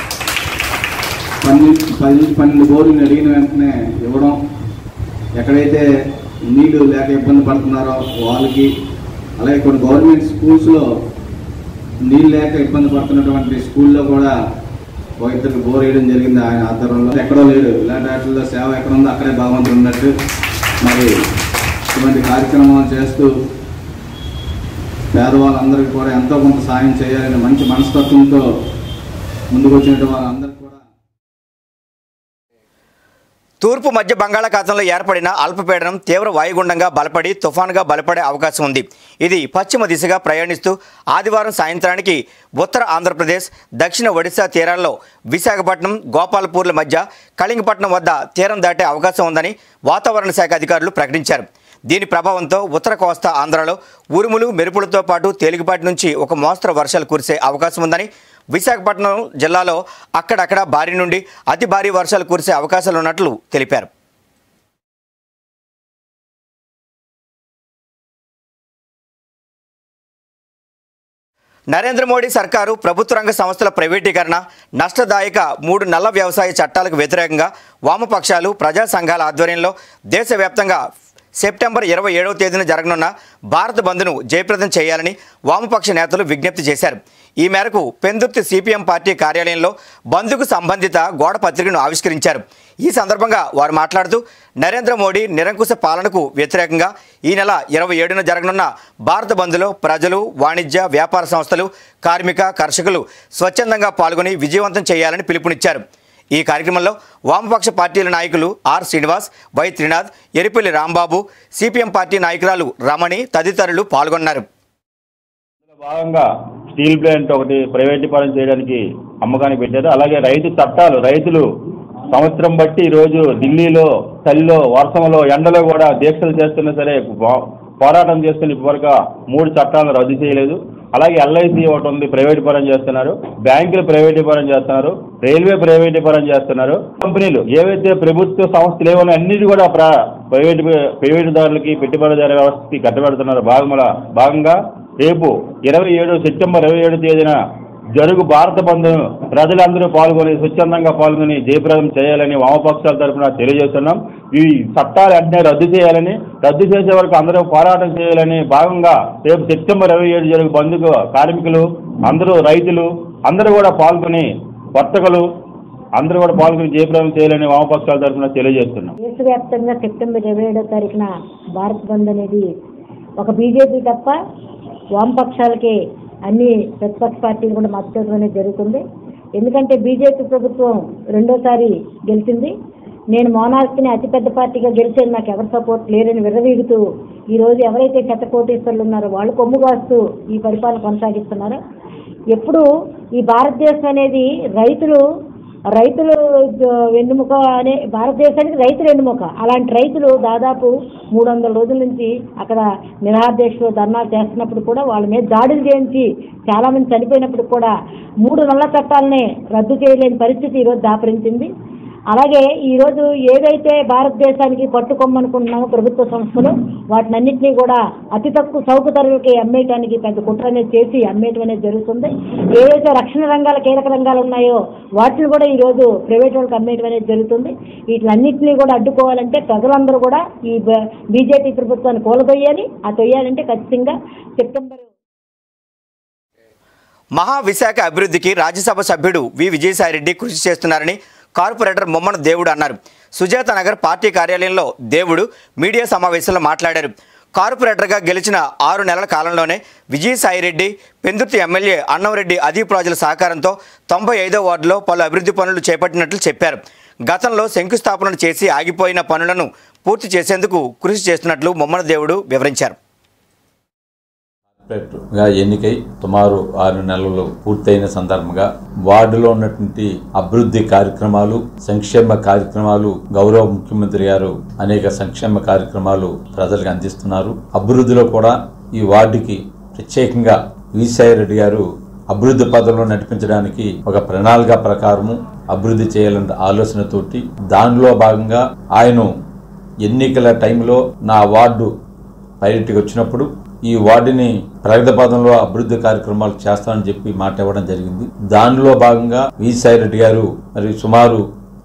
12 బోర్లు అడిగిన వెంటనే ఇవ్వడం, ఎక్కడైతే నీళ్లు లేక ఇబ్బంది పడుతున్నారో వాళ్ళకి, అలాగే కొన్ని గవర్నమెంట్ స్కూల్స్లో నీళ్ళు లేక ఇబ్బంది పడుతున్నటువంటి స్కూల్లో కూడా ఒక 2 బోర్ వేయడం జరిగింది ఆయన ఆధ్వర్యంలో. ఎక్కడో లేడు, ఇలాంటి వాటిల్లో సేవ ఎక్కడ ఉందో అక్కడే భగవంతుడు ఉన్నట్టు మరి ఇటువంటి కార్యక్రమాలు చేస్తూ పేదవాళ్ళందరికీ కూడా ఎంతో కొంత సాయం చేయాలని మంచి మనస్తత్వంతో ముందుకు వచ్చిన వాళ్ళందరికీ కూడా. తూర్పు మధ్య బంగాళాఖాతంలో ఏర్పడిన అల్పపీడనం తీవ్ర వాయుగుండంగా బలపడి తుఫానుగా బలపడే అవకాశం ఉంది. ఇది పశ్చిమ దిశగా ప్రయాణిస్తూ ఆదివారం సాయంత్రానికి ఉత్తర ఆంధ్రప్రదేశ్, దక్షిణ ఒడిశా తీరాల్లో విశాఖపట్నం, గోపాలపూర్ల మధ్య కళింగపట్నం వద్ద తీరం దాటే అవకాశం ఉందని వాతావరణ శాఖ అధికారులు ప్రకటించారు. దీని ప్రభావంతో ఉత్తర కోస్తా ఆంధ్రాలో ఉరుములు, మెరుపులతో పాటు తేలికపాటి నుంచి ఒక మోస్తరు వర్షాలు కురిసే అవకాశం ఉందని, విశాఖపట్నం జిల్లాలో అక్కడక్కడ భారీ నుండి అతి భారీ వర్షాలు కురిసే అవకాశాలు ఉన్నట్లు తెలిపారు. నరేంద్ర మోడీ సర్కారు ప్రభుత్వ రంగ సంస్థల ప్రైవేటీకరణ, నష్టదాయక 3 నల్ల వ్యవసాయ చట్టాలకు వ్యతిరేకంగా వామపక్షాలు, ప్రజా సంఘాల ఆధ్వర్యంలో దేశవ్యాప్తంగా సెప్టెంబర్ 27వ తేదీన జరగనున్న భారత్ బంద్ను జయప్రదం చేయాలని వామపక్ష నేతలు విజ్ఞప్తి చేశారు. ఈ మేరకు పెందుర్తి సిపిఎం పార్టీ కార్యాలయంలో బంద్కు సంబంధిత గోడ పత్రికను ఆవిష్కరించారు. ఈ సందర్భంగా వారు మాట్లాడుతూ నరేంద్ర మోడీ నిరంకుశ పాలనకు వ్యతిరేకంగా ఈ నెల 27న జరగనున్న భారత్ బంద్లో ప్రజలు, వాణిజ్య, వ్యాపార సంస్థలు, కార్మిక, కర్షకులు స్వచ్ఛందంగా పాల్గొని విజయవంతం చేయాలని పిలుపునిచ్చారు. ఈ కార్యక్రమంలో వామపక్ష పార్టీల నాయకులు R Srinivas, Y Trinath, Eripalli Rambabu, CPM party నాయకురాలు రమణి తదితరులు పాల్గొన్నారు. భాగంగా స్టీల్ ప్లాంట్ ఒకటి ప్రైవేటీకరణ చేయడానికి అమ్మకానికి పెట్టారు. అలాగే రైతు చట్టాలు, రైతులు సంవత్సరం బట్టి ఈరోజు ఢిల్లీలో చలిలో, వర్షంలో, ఎండలో కూడా దీక్షలు చేస్తున్నా సరే పోరాటం చేస్తున్న ఇప్పటివరకు 3 చట్టాలను రద్దు చేయలేదు. అలాగే ఎల్ఐసి ఒకటి ఉంది, ప్రైవేటీకరణ చేస్తున్నారు. బ్యాంకులు ప్రైవేటీకరణ చేస్తున్నారు. రైల్వే ప్రైవేటీకరణ చేస్తున్నారు. కంపెనీలు ఏవైతే ప్రభుత్వ సంస్థలు ఏమన్నా అన్నిటి కూడా ప్రైవేటుదారులకి, పెట్టుబడిదారు వ్యవస్థకి కట్టబెడుతున్నారు. భాగంగా రేపు సెప్టెంబర్ 27 తేదీన జరుగు భారత బంద్ను ప్రజలందరూ పాల్గొని స్వచ్ఛందంగా పాల్గొని జయప్రదం చేయాలని వామపక్షాల తరఫున తెలియజేస్తున్నాం. ఈ చట్టాలు వెంటనే రద్దు చేయాలని, రద్దు చేసే వరకు అందరూ పోరాటం చేయాలని భాగంగా రేపు సెప్టెంబర్ 27 జరుగు బంద్కు కార్మికులు అందరూ, రైతులు అందరూ కూడా పాల్గొని, వర్తకులు అందరూ కూడా పాల్గొని జయప్రదం చేయాలని వామపక్షాల తరఫున తెలియజేస్తున్నాం. దేశవ్యాప్తంగా సెప్టెంబర్ 27వ తారీఖున భారత్ బంద్ అనేది ఒక బీజేపీ తప్ప వామపక్షాలకి అన్ని ప్రతిపక్ష పార్టీలు కూడా మద్దతు అనేది జరుగుతుంది. ఎందుకంటే బీజేపీ ప్రభుత్వం 2వ గెలిచింది. నేను మోనార్క్ని అతిపెద్ద పార్టీగా గెలిచేది, నాకు ఎవరు సపోర్ట్ లేరని విర్రవీగుతూ ఈరోజు ఎవరైతే పెద్ద కోటీశ్వరులు ఉన్నారో వాళ్ళు కొమ్ము కాస్తూ ఈ పరిపాలన కొనసాగిస్తున్నారు. ఎప్పుడు ఈ భారతదేశం అనేది రైతులు వెన్నుముక అనే, భారతదేశానికి రైతులు వెన్నుముక. అలాంటి రైతులు దాదాపు 300 రోజుల నుంచి అక్కడ నిరాదేశంలో ధర్నాలు చేస్తున్నప్పుడు కూడా వాళ్ళ మీద దాడులు చేయించి చాలామంది చనిపోయినప్పుడు కూడా 3 నల్ల చట్టాలనే రద్దు చేయలేని పరిస్థితి ఈరోజు దాపరించింది. అలాగే ఈరోజు ఏదైతే భారతదేశానికి పట్టుకోమనుకుంటున్నామో ప్రభుత్వ సంస్థలు వాటినన్నింటినీ కూడా అతి తక్కువ చౌక ధరలకి అమ్మేయటానికి పెద్ద కుట్ర అనేది చేసి అమ్మేయటం అనేది జరుగుతుంది. ఏదైతే రక్షణ రంగాల కీలక రంగాలు ఉన్నాయో వాటిని కూడా ఈరోజు ప్రైవేట్ వాళ్ళకి అమ్మేయటం అనేది జరుగుతుంది. వీటిలన్నింటినీ కూడా అడ్డుకోవాలంటే ప్రజలందరూ కూడా ఈ బీజేపీ ప్రభుత్వాన్ని కూలదొయ్యాలి. ఆ తొయ్యాలంటే ఖచ్చితంగా సెప్టెంబర్ మహావిశాఖ అభివృద్ధికి రాజ్యసభ సభ్యుడు వి విజయసాయిరెడ్డి కృషి చేస్తున్నారని కార్పొరేటర్ మొమ్మన దేవుడు అన్నారు. సుజాత నగర్ పార్టీ కార్యాలయంలో దేవుడు మీడియా సమావేశంలో మాట్లాడారు. కార్పొరేటర్గా గెలిచిన 6 నెలల కాలంలోనే విజయసాయిరెడ్డి పెందుర్తి ఎమ్మెల్యే అన్నంరెడ్డి అదీప్ రాజుల సహకారంతో 95వ వార్డులో పలు అభివృద్ధి పనులు చేపట్టినట్లు చెప్పారు. గతంలో శంకుస్థాపనలు చేసి ఆగిపోయిన పనులను పూర్తి చేసేందుకు కృషి చేస్తున్నట్లు మొమ్మన దేవుడు వివరించారు. కార్పొరేటర్గా ఎన్నికై సుమారు 6 నెలలు పూర్తయిన సందర్భంగా వార్డులో ఉన్నటువంటి అభివృద్ధి కార్యక్రమాలు, సంక్షేమ కార్యక్రమాలు, గౌరవ ముఖ్యమంత్రి గారు అనేక సంక్షేమ కార్యక్రమాలు ప్రజలకు అందిస్తున్నారు. అభివృద్ధిలో కూడా ఈ వార్డుకి ప్రత్యేకంగా విజయసాయిరెడ్డి గారు అభివృద్ధి పదంలో నడిపించడానికి ఒక ప్రణాళిక ప్రకారము అభివృద్ధి చేయాలన్న ఆలోచనతోటి దానిలో భాగంగా ఆయన ఎన్నికల టైంలో నా వార్డు పర్యటనకు వచ్చినప్పుడు ఈ వార్డుని ప్రగతి పదంలో అభివృద్ధి కార్యక్రమాలు చేస్తానని చెప్పి మాట ఇవ్వడం జరిగింది. దానిలో భాగంగా విజయసాయిరెడ్డి గారు మరి సుమారు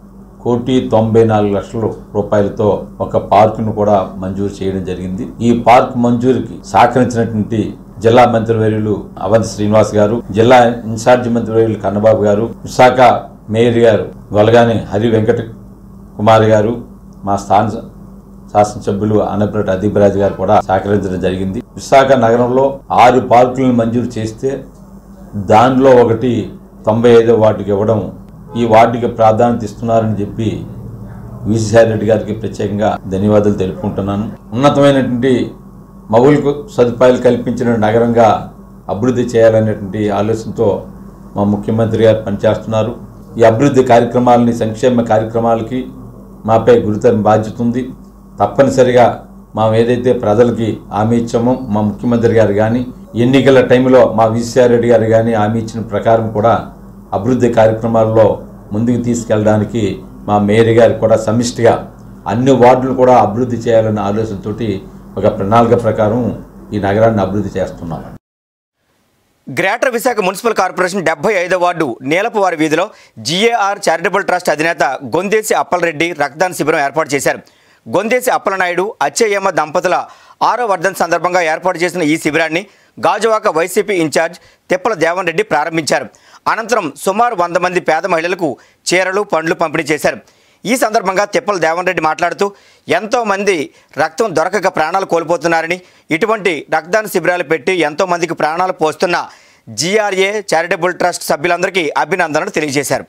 1,94,00,000 రూపాయలతో ఒక పార్కును కూడా మంజూరు చేయడం జరిగింది. ఈ పార్క్ మంజూరుకి సహకరించినటువంటి జిల్లా మంత్రివర్యులు అవంతి శ్రీనివాస్ గారు, జిల్లా ఇన్ఛార్జి మంత్రివర్యులు కన్నబాబు గారు, విశాఖ మేయర్ గారు గొలగాని హరి వెంకట కుమార్ గారు, మా స్థాన శాసనసభ్యులు అన్నపరెడ్డి అదీప్ రాజు గారు కూడా సహకరించడం జరిగింది. విశాఖ నగరంలో 6 పార్కులను మంజూరు చేస్తే దానిలో ఒకటి 95వ వార్డుకి ఇవ్వడం, ఈ వార్డుకి ప్రాధాన్యత ఇస్తున్నారని చెప్పి విజయసాయిరెడ్డి గారికి ప్రత్యేకంగా ధన్యవాదాలు తెలుపుకుంటున్నాను. ఉన్నతమైనటువంటి మౌలిక సదుపాయాలు కల్పించిన నగరంగా అభివృద్ధి చేయాలనేటువంటి ఆలోచనతో మా ముఖ్యమంత్రి గారు పనిచేస్తున్నారు. ఈ అభివృద్ధి కార్యక్రమాలని, సంక్షేమ కార్యక్రమాలకి మాపై గురుతర బాధ్యత ఉంది. తప్పనిసరిగా మేము ఏదైతే ప్రజలకి హామీ ఇచ్చామో మా ముఖ్యమంత్రి గారు కానీ ఎన్నికల టైంలో మా విజయసాయిరెడ్డి గారు కానీ హామీ ఇచ్చిన ప్రకారం కూడా అభివృద్ధి కార్యక్రమాల్లో ముందుకు తీసుకెళ్ళడానికి మా మేయర్ గారు కూడా సమిష్టిగా అన్ని వార్డులు కూడా అభివృద్ధి చేయాలన్న ఆలోచనతోటి ఒక ప్రణాళిక ప్రకారం ఈ నగరాన్ని అభివృద్ధి చేస్తున్నాం. గ్రేటర్ విశాఖ మున్సిపల్ కార్పొరేషన్ 75వ వార్డు నీలపువారి వీధిలో జీఏఆర్ చారిటబుల్ ట్రస్ట్ అధినేత గొందేసి అప్పలరెడ్డి రక్తదాన శిబిరం ఏర్పాటు చేశారు. గొందేసి అప్పలనాయుడు, అచ్చయ్యమ్మ దంపతుల 6వ వర్ధంతి సందర్భంగా ఏర్పాటు చేసిన ఈ శిబిరాన్ని గాజువాక వైసీపీ ఇన్ఛార్జ్ తిప్పల దేవన్ రెడ్డి ప్రారంభించారు. అనంతరం సుమారు 100 మంది పేద మహిళలకు చీరలు, పండ్లు పంపిణీ చేశారు. ఈ సందర్భంగా తిప్పల దేవన్ రెడ్డి మాట్లాడుతూ ఎంతోమంది రక్తం దొరకక ప్రాణాలు కోల్పోతున్నారని, ఇటువంటి రక్తదాన శిబిరాలు పెట్టి ఎంతోమందికి ప్రాణాలు పోస్తున్న జీఆర్ఏ చారిటబుల్ ట్రస్ట్ సభ్యులందరికీ అభినందనలు తెలియజేశారు.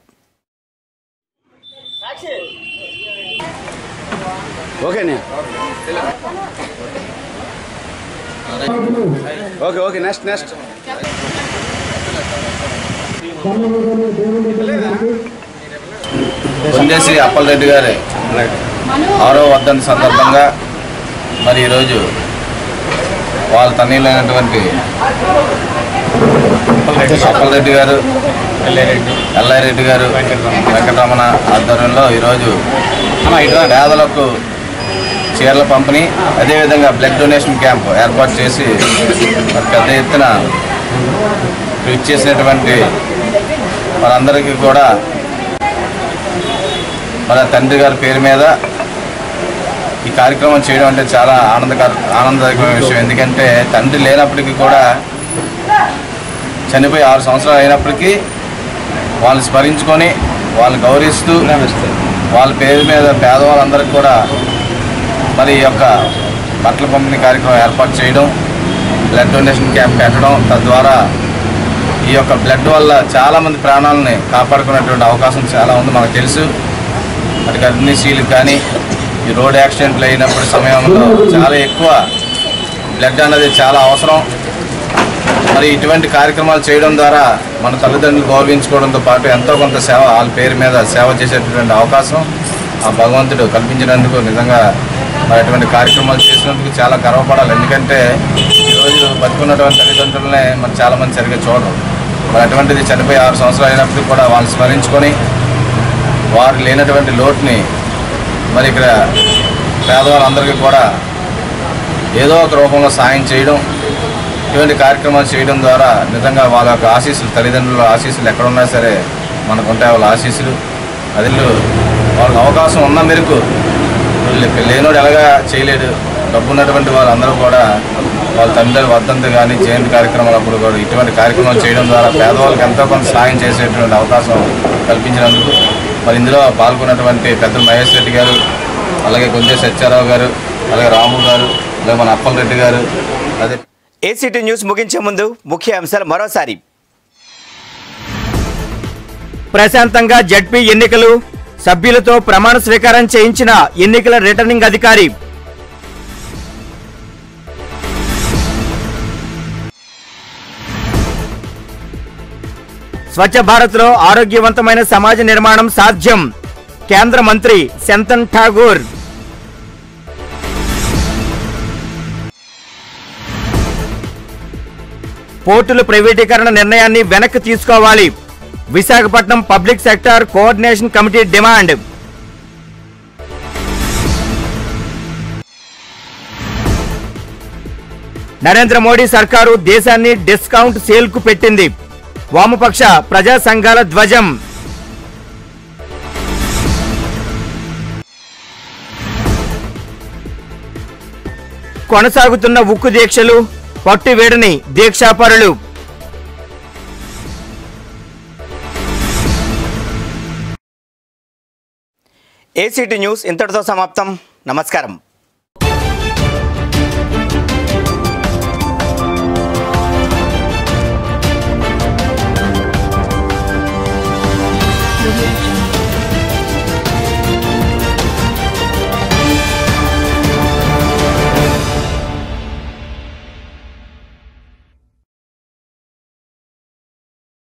నెక్స్ట్ గొందేసి అప్పలరెడ్డి గారి 6వ వర్ధంతి సందర్భంగా మరి ఈరోజు వాళ్ళ తనయులైనటువంటి అప్పలరెడ్డి గారు, ఎల్లారెడ్డి గారు, వెంకటరమణ ఆధ్వర్యంలో ఈరోజు పేదలకు చీరల పంపిణీ, అదేవిధంగా బ్లడ్ డొనేషన్ క్యాంప్ ఏర్పాటు చేసి మరి పెద్ద ఎత్తున కృషి చేసినటువంటి వారందరికీ కూడా మన తండ్రి గారి పేరు మీద ఈ కార్యక్రమం చేయడం అంటే చాలా ఆనందకరమైన విషయం. ఎందుకంటే తండ్రి లేనప్పటికీ కూడా చనిపోయి 6 సంవత్సరాలు అయినప్పటికీ వాళ్ళని స్మరించుకొని వాళ్ళని గౌరవిస్తూ వాళ్ళ పేరు మీద పేదవాళ్ళందరికీ కూడా మరి ఈ యొక్క బట్టల పంపిణీ కార్యక్రమం ఏర్పాటు చేయడం, బ్లడ్ డొనేషన్ క్యాంప్ పెట్టడం, తద్వారా ఈ యొక్క బ్లడ్ వల్ల చాలామంది ప్రాణాలని కాపాడుకునేటువంటి అవకాశం చాలా ఉంది. మనకు తెలుసు మరి గర్భిణీశీలకు కానీ ఈ రోడ్ యాక్సిడెంట్లు అయినప్పుడు సమయంలో చాలా ఎక్కువ బ్లడ్ అన్నది చాలా అవసరం. మరి ఇటువంటి కార్యక్రమాలు చేయడం ద్వారా మన తల్లిదండ్రులు గౌరవించుకోవడంతో పాటు ఎంతో కొంత సేవ వాళ్ళ పేరు మీద సేవ చేసేటటువంటి అవకాశం ఆ భగవంతుడు కల్పించినందుకు నిజంగా మరి అటువంటి కార్యక్రమాలు చేసినందుకు చాలా గర్వపడాలి. ఎందుకంటే ఈరోజు బతుకున్నటువంటి తల్లిదండ్రులనే మరి చాలామంది సరిగ్గా చూడరు. మరి అటువంటిది చనిపోయి 6 సంవత్సరాలు అయినప్పటికీ కూడా వాళ్ళు స్మరించుకొని వారు లేనటువంటి లోటుని మరి ఇక్కడ పేదవాళ్ళందరికీ కూడా ఏదో ఒక రూపంలో సాయం చేయడం, ఇటువంటి కార్యక్రమాలు చేయడం ద్వారా నిజంగా వాళ్ళ యొక్క ఆశీస్సులు, తల్లిదండ్రుల ఆశీస్సులు ఎక్కడున్నా సరే మనకుంటాయి వాళ్ళ ఆశీస్సులు. అది వాళ్ళకి అవకాశం ఉన్న మేరకు, లేనోడు ఎలాగా చేయలేడు, డబ్బు ఉన్నటువంటి వాళ్ళందరూ కూడా వాళ్ళ తండ్రి వర్ధంతి కానీ జయంతి కార్యక్రమాలు అప్పుడు కూడా ఇటువంటి కార్యక్రమాలు చేయడం ద్వారా పేదవాళ్ళకి ఎంతో కొంత సాయం చేసేటువంటి అవకాశం కల్పించినందుకు మరి ఇందులో పాల్గొన్నటువంటి పెద్దలు మహేష్ రెడ్డి గారు, అలాగే గుంజే సత్యారావు గారు, అలాగే రాము గారు, అలాగే మన అప్పల్ రెడ్డి గారు. అదే ఏసీటీ న్యూస్ ముగించే ముందు ముఖ్య అంశాలు మరోసారి. ప్రశాంతంగా జడ్పీ ఎన్నికలు, సభ్యులతో ప్రమాణ స్వీకారం చేయించిన ఎన్నికల రిటర్నింగ్ అధికారి. స్వచ్ఛ భారత్లో ఆరోగ్యవంతమైన సమాజ నిర్మాణం సాధ్యం, కేంద్ర మంత్రి శంతన్ ఠాగూర్. పోర్టుల ప్రైవేటీకరణ నిర్ణయాన్ని వెనక్కి తీసుకోవాలి, Visakhapatnam public sector coordination committee demand. Narendra Modi సర్కారు దేశాన్ని డిస్కౌంట్ సేల్కు పెట్టింది, వామపక్ష ప్రజా సంఘాల ధ్వజం. కొనసాగుతున్న ఉక్కు దీక్షలు, పట్టువేడని దీక్షాపరులు. ఏసీటీ న్యూస్ ఇంతటితో సమాప్తం. నమస్కారం.